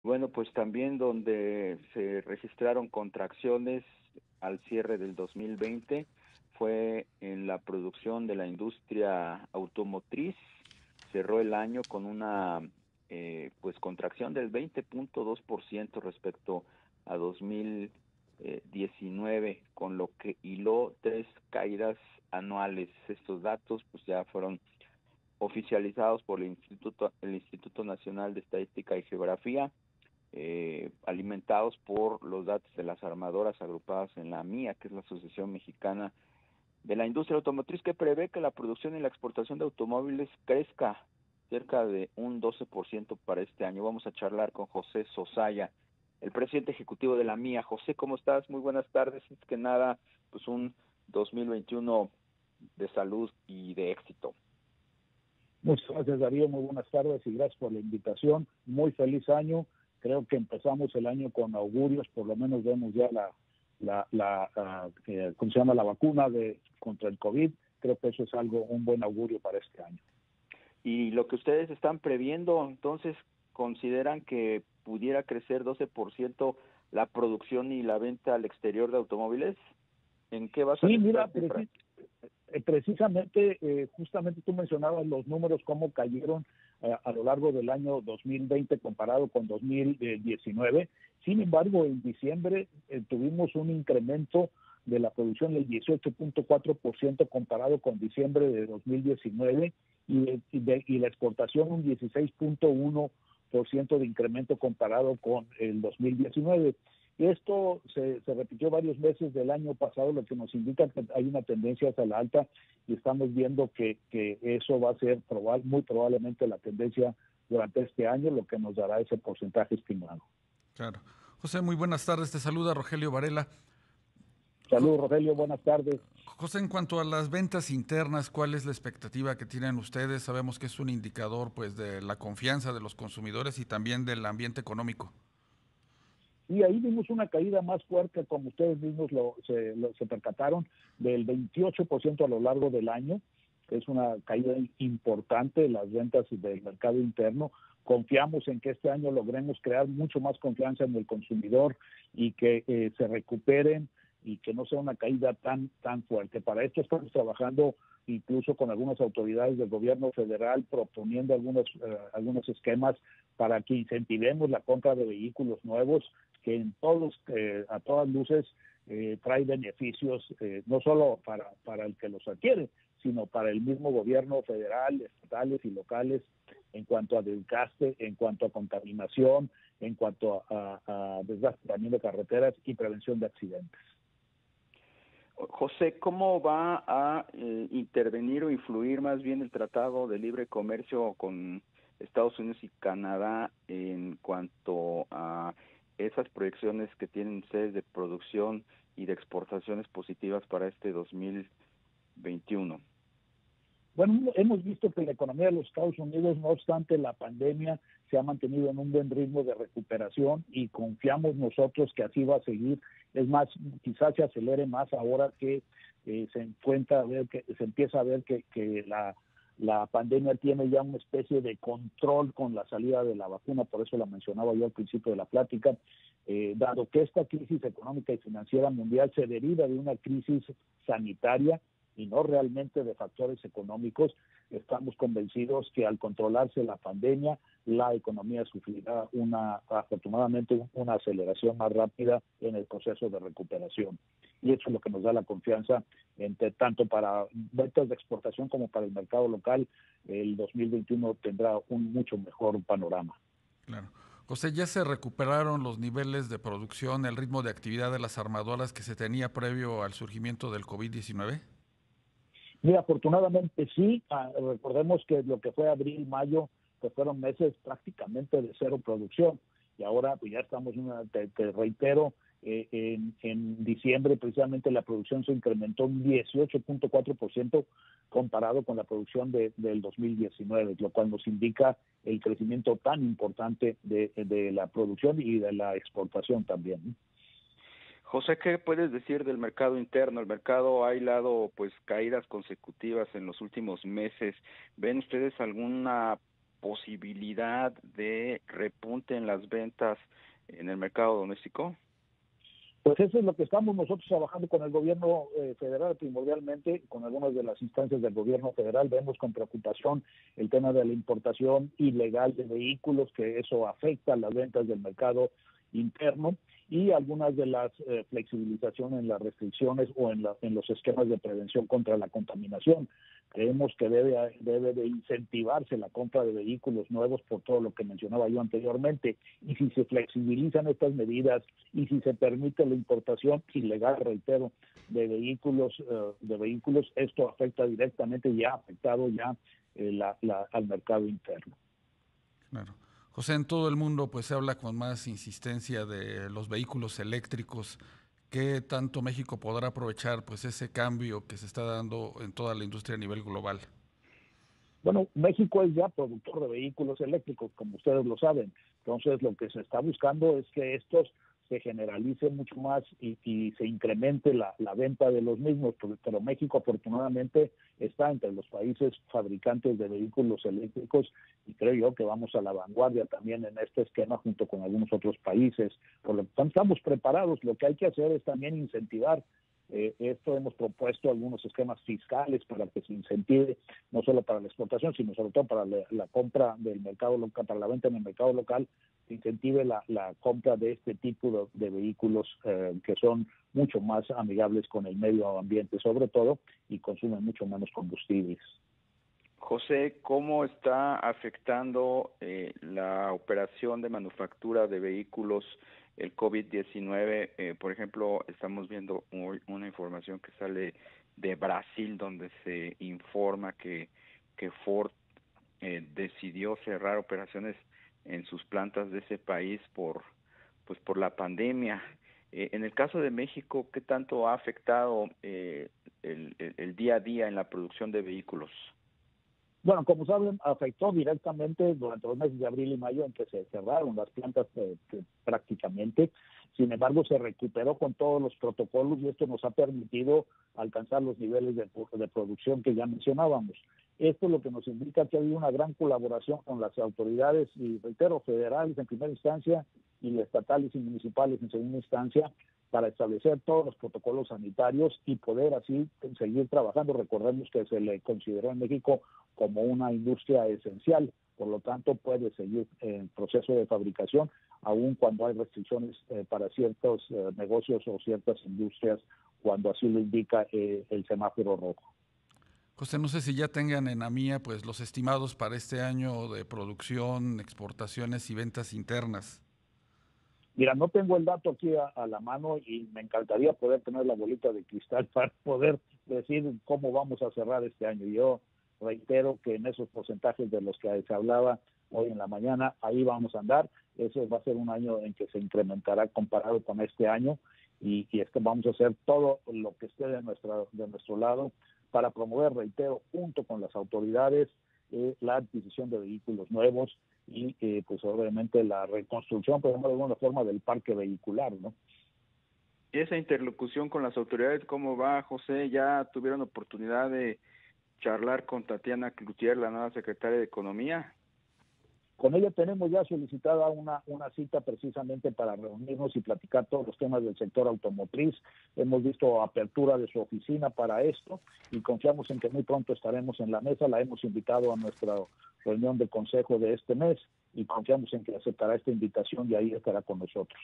Bueno, pues también donde se registraron contracciones al cierre del 2020 fue en la producción de la industria automotriz. Cerró el año con una pues contracción del 20.2% respecto a 2019, con lo que hiló tres caídas anuales. Estos datos pues ya fueron oficializados por el Instituto Nacional de Estadística y Geografía, alimentados por los datos de las armadoras agrupadas en la AMIA, que es la Asociación Mexicana de la Industria Automotriz, que prevé que la producción y la exportación de automóviles crezca cerca de un 12% para este año. Vamos a charlar con José Sosaya, el presidente ejecutivo de la AMIA. José, ¿cómo estás? Muy buenas tardes. Antes que nada, pues un 2021 de salud y de éxito. Muchas gracias, Darío. Muy buenas tardes y gracias por la invitación. Muy feliz año. Creo que empezamos el año con augurios. Por lo menos vemos ya ¿cómo se llama? La vacuna contra el COVID. Creo que eso es un buen augurio para este año. Y lo que ustedes están previendo, entonces, ¿consideran que pudiera crecer 12% la producción y la venta al exterior de automóviles? ¿En qué va a salir? Sí, mira, precisamente, justamente tú mencionabas los números, cómo cayeron a lo largo del año 2020 comparado con 2019. Sin embargo, en diciembre tuvimos un incremento de la producción del 18.4% comparado con diciembre de 2019 y la exportación un 16.1% de incremento comparado con el 2019. Y esto se repitió varios meses del año pasado, lo que nos indica que hay una tendencia hacia la alta y estamos viendo que eso va a ser muy probablemente la tendencia durante este año, lo que nos dará ese porcentaje estimado. Claro. José, muy buenas tardes. Te saluda Rogelio Varela. Saludos, Rogelio. Buenas tardes. José, en cuanto a las ventas internas, ¿cuál es la expectativa que tienen ustedes? Sabemos que es un indicador pues de la confianza de los consumidores y también del ambiente económico. Y ahí vimos una caída más fuerte, como ustedes mismos se percataron, del 28% a lo largo del año. Es una caída importante en las ventas del mercado interno. Confiamos en que este año logremos crear mucho más confianza en el consumidor y que se recuperen y que no sea una caída tan fuerte. Para esto estamos trabajando incluso con algunas autoridades del gobierno federal, proponiendo algunos esquemas para que incentivemos la compra de vehículos nuevos, que a todas luces trae beneficios, no solo para el que los adquiere, sino para el mismo gobierno federal, estatales y locales, en cuanto a desgaste, en cuanto a contaminación, en cuanto a desgaste también de carreteras y prevención de accidentes. José, ¿cómo va a intervenir o influir más bien el Tratado de Libre Comercio con Estados Unidos y Canadá en cuanto a esas proyecciones que tienen ustedes de producción y de exportaciones positivas para este 2021? Bueno, hemos visto que la economía de los Estados Unidos, no obstante la pandemia, se ha mantenido en un buen ritmo de recuperación y confiamos nosotros que así va a seguir. Es más, quizás se acelere más ahora que se empieza a ver que la pandemia tiene ya una especie de control con la salida de la vacuna, por eso la mencionaba yo al principio de la plática, dado que esta crisis económica y financiera mundial se deriva de una crisis sanitaria y no realmente de factores económicos. Estamos convencidos que al controlarse la pandemia, la economía sufrirá afortunadamente una aceleración más rápida en el proceso de recuperación. Y eso es lo que nos da la confianza, tanto para ventas de exportación como para el mercado local. El 2021 tendrá un mucho mejor panorama. Claro. José, ¿ya se recuperaron los niveles de producción, el ritmo de actividad de las armadoras que se tenía previo al surgimiento del COVID-19? Mira, afortunadamente sí. Recordemos que lo que fue abril, mayo, pues fueron meses prácticamente de cero producción. Y ahora pues ya estamos, te reitero, en diciembre precisamente la producción se incrementó un 18.4% comparado con la producción del 2019, lo cual nos indica el crecimiento tan importante de la producción y de la exportación también. José, ¿qué puedes decir del mercado interno? El mercado ha hilado pues caídas consecutivas en los últimos meses. ¿Ven ustedes alguna posibilidad de repunte en las ventas en el mercado doméstico? Pues eso es lo que estamos nosotros trabajando con el gobierno federal, primordialmente con algunas de las instancias del gobierno federal. Vemos con preocupación el tema de la importación ilegal de vehículos, que eso afecta las ventas del mercado interno, y algunas de las flexibilizaciones en las restricciones o en los esquemas de prevención contra la contaminación. Creemos que debe de incentivarse la compra de vehículos nuevos por todo lo que mencionaba yo anteriormente, y si se flexibilizan estas medidas y si se permite la importación ilegal, reitero, de vehículos, esto afecta directamente y ha afectado ya al mercado interno. Claro. José, en todo el mundo pues se habla con más insistencia de los vehículos eléctricos. ¿Qué tanto México podrá aprovechar pues ese cambio que se está dando en toda la industria a nivel global? Bueno, México es ya productor de vehículos eléctricos, como ustedes lo saben. Entonces, lo que se está buscando es que estos se generalice mucho más y se incremente la venta de los mismos, pero México afortunadamente está entre los países fabricantes de vehículos eléctricos, y creo yo que vamos a la vanguardia también en este esquema junto con algunos otros países. Por lo tanto, estamos preparados. Lo que hay que hacer es también incentivar esto. Hemos propuesto algunos esquemas fiscales para que se incentive no solo para la exportación, sino sobre todo para la compra del mercado local, para la venta en el mercado local, se incentive la compra de este tipo de vehículos que son mucho más amigables con el medio ambiente sobre todo, y consumen mucho menos combustibles. José, ¿cómo está afectando la operación de manufactura de vehículos el COVID-19? Por ejemplo, estamos viendo hoy una información que sale de Brasil, donde se informa que Ford decidió cerrar operaciones en sus plantas de ese país por la pandemia. En el caso de México, ¿qué tanto ha afectado el día a día en la producción de vehículos? Bueno, como saben, afectó directamente durante los meses de abril y mayo, en que se cerraron las plantas prácticamente. Sin embargo, se recuperó con todos los protocolos, y esto nos ha permitido alcanzar los niveles de producción que ya mencionábamos. Esto es lo que nos indica que ha habido una gran colaboración con las autoridades, y reitero, federales en primera instancia y estatales y municipales en segunda instancia, para establecer todos los protocolos sanitarios y poder así seguir trabajando. Recordemos que se le consideró en México como una industria esencial, por lo tanto puede seguir en proceso de fabricación, aun cuando hay restricciones para ciertos negocios o ciertas industrias, cuando así lo indica el semáforo rojo. José, no sé si ya tengan en AMIA pues los estimados para este año de producción, exportaciones y ventas internas. Mira, no tengo el dato aquí a la mano, y me encantaría poder tener la bolita de cristal para poder decir cómo vamos a cerrar este año. Yo reitero que en esos porcentajes de los que se hablaba hoy en la mañana, ahí vamos a andar. Ese va a ser un año en que se incrementará comparado con este año, y es que vamos a hacer todo lo que esté de nuestro lado para promover, reitero, junto con las autoridades, la adquisición de vehículos nuevos y pues obviamente la reconstrucción, por ejemplo, de alguna forma, del parque vehicular, ¿no? Esa interlocución con las autoridades, ¿cómo va, José? ¿Ya tuvieron oportunidad de charlar con Tatiana Cloutier, la nueva secretaria de Economía? Con ella tenemos ya solicitada una cita precisamente para reunirnos y platicar todos los temas del sector automotriz. Hemos visto apertura de su oficina para esto y confiamos en que muy pronto estaremos en la mesa. La hemos invitado a nuestra reunión de consejo de este mes y confiamos en que aceptará esta invitación y ahí estará con nosotros.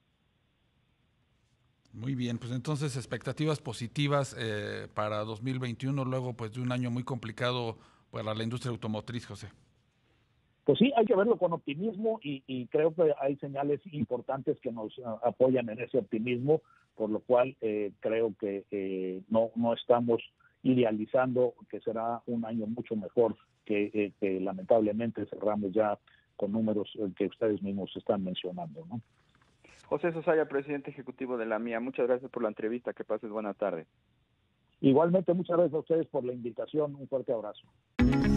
Muy bien, pues entonces expectativas positivas para 2021, luego pues de un año muy complicado para la industria automotriz, José. Pues sí, hay que verlo con optimismo y creo que hay señales importantes que nos apoyan en ese optimismo, por lo cual creo que no estamos idealizando que será un año mucho mejor que lamentablemente cerramos ya con números que ustedes mismos están mencionando, ¿no? José Sosaya, presidente ejecutivo de la AMIA, muchas gracias por la entrevista, que pases buena tarde. Igualmente, muchas gracias a ustedes por la invitación, un fuerte abrazo.